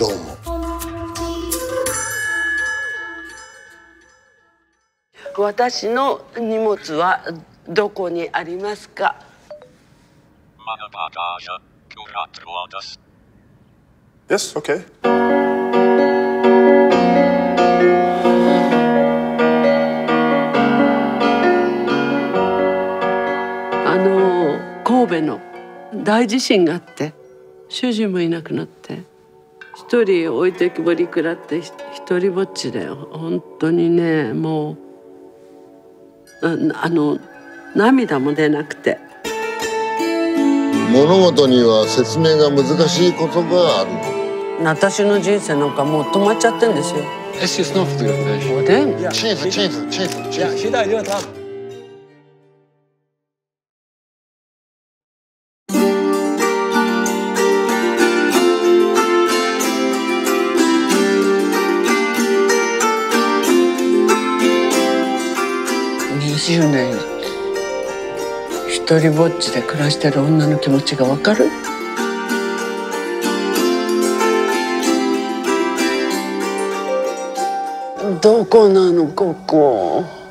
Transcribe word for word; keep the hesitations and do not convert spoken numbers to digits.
どうも。 私の荷物はどこにありますか。 Yes, okay. あの神戸の大地震があって主人もいなくなって一人置いてきぼり食らって一人ぼっちで本当にねもうあの涙も出なくて。 物事には説明が難しいことがある。 私の人生なんかもう止まっちゃってんですよ。 Es ist noch fotografering. おでん。 チーズチーズチーズチーズ。 Jeder gehört haben. にじゅうねん一人ぼっちで暮らしてる女の気持ちがわかる？どこなのここ。